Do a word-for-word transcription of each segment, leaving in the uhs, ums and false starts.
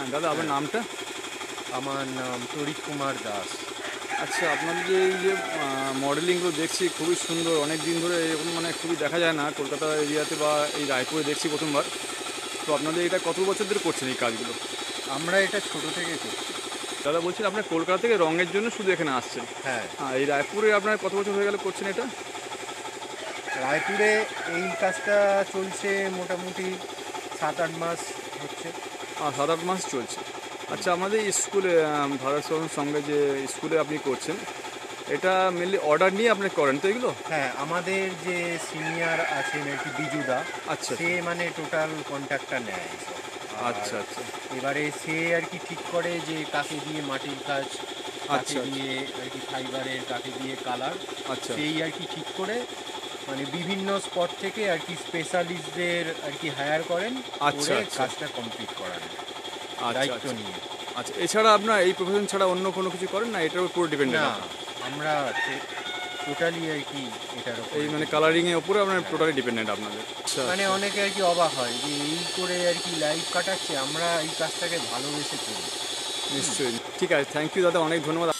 দাদা আপনার নামটা? আমার নাম কুমার দাস। আচ্ছা, আপনাদের যে এই যে মডেলিংগুলো দেখছি খুবই সুন্দর, অনেক দিন ধরে এরকম মানে খুবই দেখা যায় না কলকাতা এরিয়াতে বা এই রায়পুরে দেখছি প্রথমবার। তো আপনাদের এটা কত বছর ধরে করছেন এই কাজগুলো? আমরা এটা ছোট থেকে করছি। দাদা বলছেন আপনার কলকাতা থেকে রঙের জন্য শুধু এখানে আসছেন? হ্যাঁ। হ্যাঁ, এই রায়পুরে আপনার কত বছর হয়ে গেল করছেন এটা? রায়পুরে এই কাজটা চলছে মোটামুটি সাত আট মাস হচ্ছে। হ্যাঁ, সাত আট মাস চলছে। আচ্ছা, আমাদের স্কুলে ভারত সেবাশ্রম সংঘে যে স্কুলে আপনি করছেন, এটা মেনলি অর্ডার নিয়ে আপনি করেন তো এগুলো? হ্যাঁ, আমাদের যে সিনিয়র আছেন আর কি বিজুদা, আচ্ছা, সে মানে টোটাল কন্ট্রাক্টটা নেয়। আচ্ছা আচ্ছা। এবারে সে আর কি ঠিক করে যে কাকে দিয়ে মাটির কাজ, কাকে আচ্ছা দিয়ে আর কি ফাইবারের, কাকে দিয়ে কালার, আচ্ছা সেই আর কি ঠিক করে মানে বিভিন্ন স্পট থেকে আর কি স্পেশালিস্টদের আর কি হায়ার করেন, আচ্ছা করে আচ্ছা কাজটা কমপ্লিট করান আচ্ছা দায়িত্ব আচ্ছা নিয়ে। আচ্ছা, এছাড়া আপনার এই প্রফেশন ছাড়া অন্য কোনো কিছু করেন না? এটার উপর ডিপেন্ডেন্ট না, আমরা টোটালি আর কি এটার উপর, এই মানে কালারিংয়ের উপরে আপনার টোটালি ডিপেন্ডেন্ট আপনাদের? মানে অনেকে আর কি অবাক হয় যে এই করে আর কি লাইফ কাটাচ্ছে, আমরা এই কাজটাকে ভালোবেসে করি। নিশ্চয়ই। ঠিক আছে, থ্যাংক ইউ দাদা, অনেক ধন্যবাদ।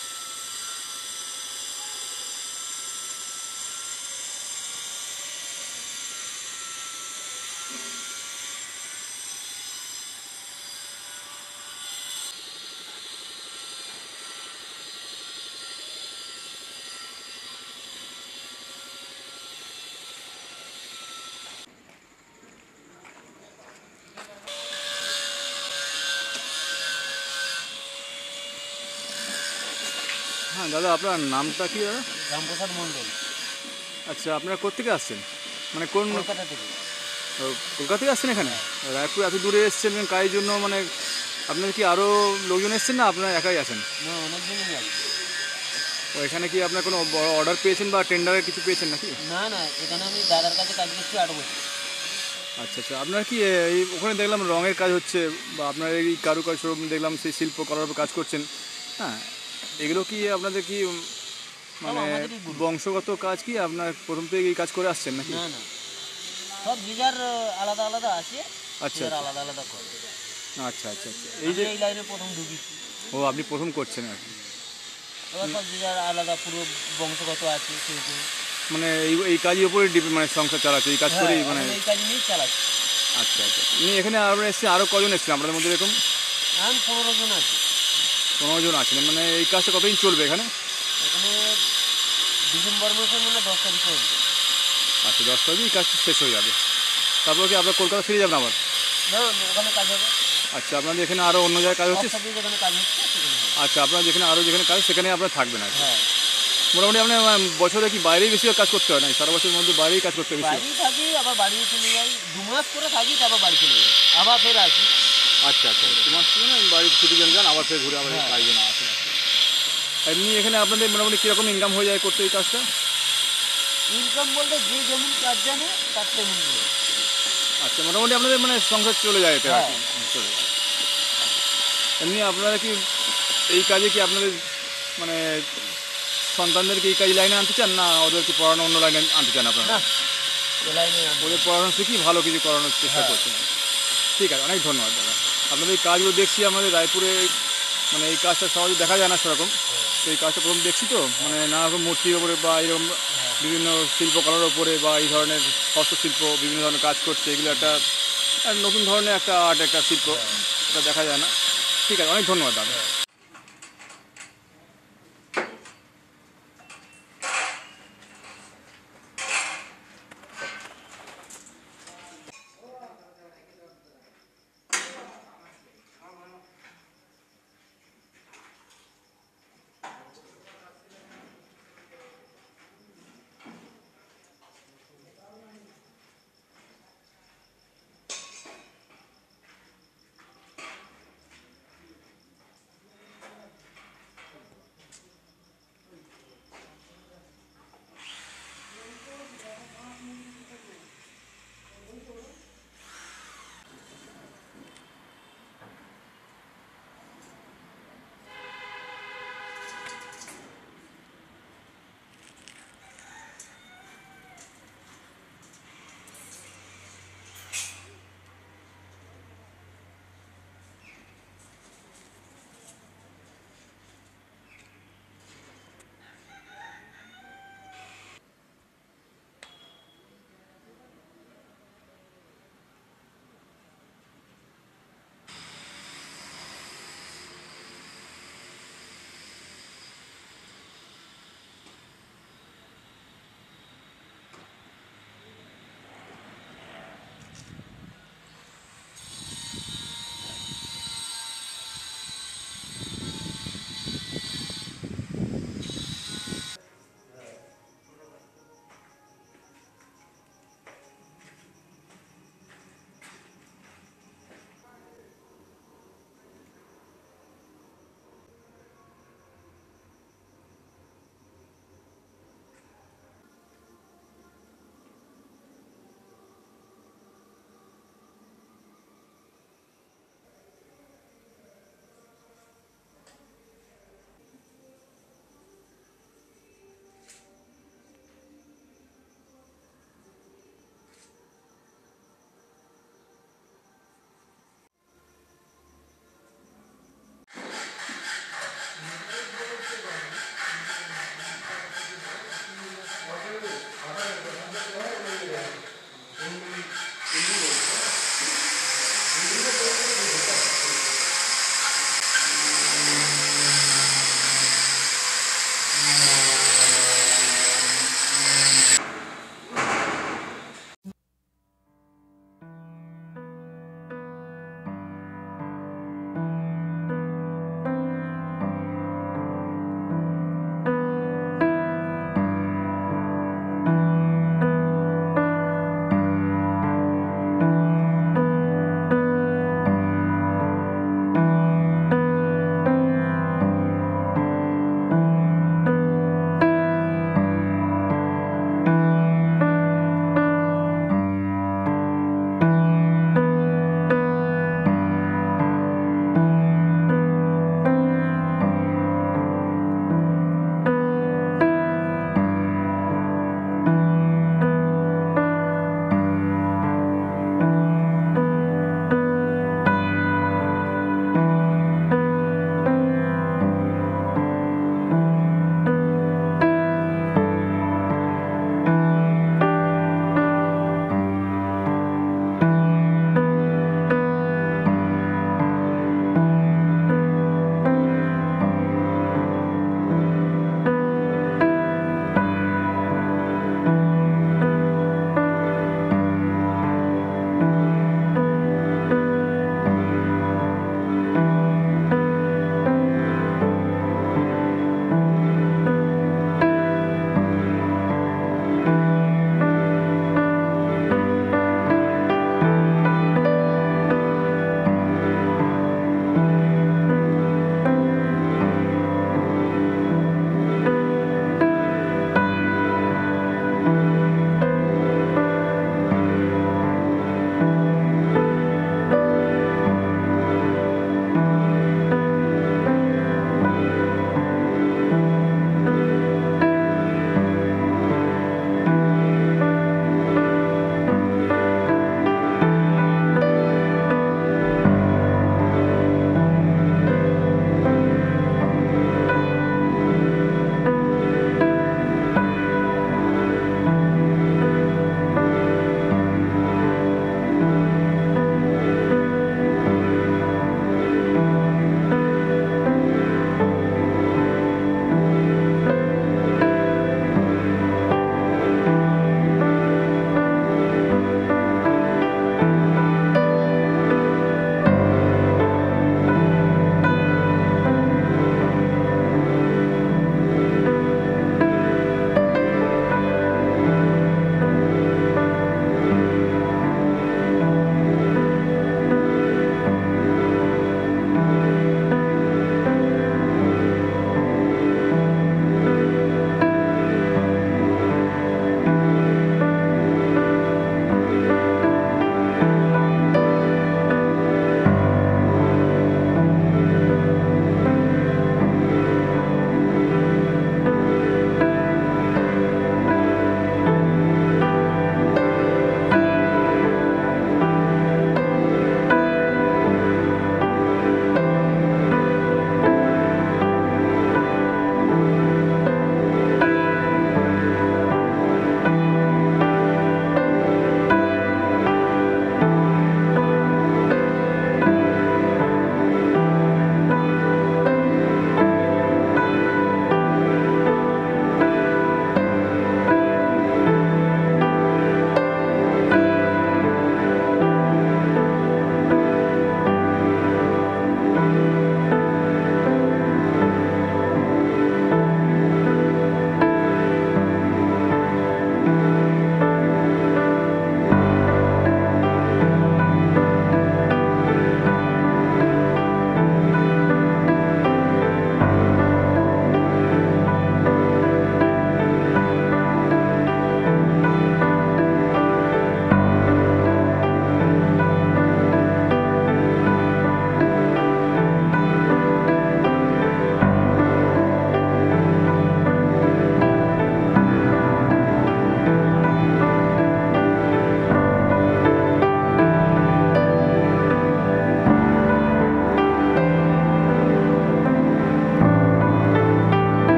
হ্যাঁ দাদা, আপনার নামটা কি দাদা? রামপ্রসাদ মণ্ডল। আচ্ছা, আপনারা কোত্থেকে আসছেন? মানে কোন? কলকাতা থেকে। কলকাতা থেকে আসছেন এখানে? রায়পুর এত দূরে এসছেন কাজের জন্য, মানে আপনার কি আরও লোকজন এসছেন না আপনারা একাই আছেন? না, অনেকজনই আছে। তো এখানে কি আপনার কোনো বড় অর্ডার পেয়েছেন বা টেন্ডারের কিছু পেয়েছেন নাকি? না না, এখানে আমি দাদার কাছে কাজ করছি আট বছর। আচ্ছা আচ্ছা, আপনার কি এই ওখানে দেখলাম রঙের কাজ হচ্ছে, বা আপনার এই কারুকাজ দেখলাম সেই শিল্প করার কাজ করছেন, হ্যাঁ, এগুলো কি আপনাদের কি মানে বংশগত কাজ, কি আপনার প্রথম থেকে এই কাজ করে আসছেন নাকি? না না, সব জিজার আলাদা আলাদা আছে। আচ্ছা আলাদা আলাদা করে। আচ্ছা আচ্ছা আচ্ছা, এই যে এই লাইনে প্রথম ঢুকেছি। ও, আপনি প্রথম করছেন আর কি? এবার সব জিজার আলাদা পুরো বংশগত আছে কেউ কেউ। মানে এই এই কাজের উপরে ডিপেন্ড, মানে সংসার চালাচ্ছে এই কাজ করেই, মানে এই কাজ নিয়েই চালাচ্ছে। আচ্ছা আচ্ছা, এমনি এখানে আপনারা এসেছেন, আরও কজন এসেছেন আপনাদের মধ্যে এরকম? এখন পনেরো জন আছে। পনেরো জন আছেন, মানে এই কাজটা কতদিন চলবে এখানে? এখানে ডিসেম্বর মাসের মানে দশ তারিখ পর্যন্ত। আচ্ছা, দশ তারিখ এই কাজটা শেষ হয়ে যাবে, তারপর কি আপনার কলকাতা ফিরে যাবেন আবার? না, ওখানে কাজ হবে। আচ্ছা, আপনাদের এখানে আরও অন্য জায়গায় কাজ হচ্ছে? যেখানে কাজ হচ্ছে সেখানে হবে। আচ্ছা, আপনার যেখানে আরও যেখানে কাজ সেখানে আপনারা থাকবেন আর? হ্যাঁ। মোটামুটি আপনার বছরে কি বাইরেই বেশি কাজ করতে হয় না? সারা বছরের মধ্যে বাইরেই কাজ করতে হয়? বাইরেই থাকি, আবার বাড়ি চলে যাই, দু মাস করে থাকি, তারপর বাড়ি চলে যাই, আবার ফের আসি। আচ্ছা আচ্ছা, দু মাস থেকে না বাড়ির ছুটি যান যান, আবার ফের ঘুরে আবার কাজ না আসেন। এমনি এখানে আপনাদের মোটামুটি কীরকম ইনকাম হয়ে যায় করতে এই কাজটা? ইনকাম বলতে যে যেমন কাজ জানে তার তেমন। আচ্ছা, মোটামুটি আপনাদের মানে সংসার চলে যায় এতে আর কি? চলে যায়। এমনি আপনারা কি এই কাজে কি আপনাদের মানে সন্তানদেরকে এই কাজ লাইনে আনতে চান, না ওদেরকে পড়ানো অন্য লাইনে আনতে চান আপনারা? ওদের পড়ানো শিখি ভালো কিছু করানোর চেষ্টা করছেন। ঠিক আছে, অনেক ধন্যবাদ দাদা। আপনাদের এই কাজগুলো দেখছি আমাদের রায়পুরে, মানে এই কাজটা সহজে দেখা যায় না সেরকম, তো এই কাজটা প্রথম দেখছি, তো মানে নানা রকম মূর্তির ওপরে বা এরকম বিভিন্ন শিল্পকলার ওপরে বা এই ধরনের হস্তশিল্প বিভিন্ন ধরনের কাজ করছে, এগুলো একটা নতুন ধরনের একটা আর্ট, একটা শিল্প, এটা দেখা যায় না। ঠিক আছে, অনেক ধন্যবাদ দাদা।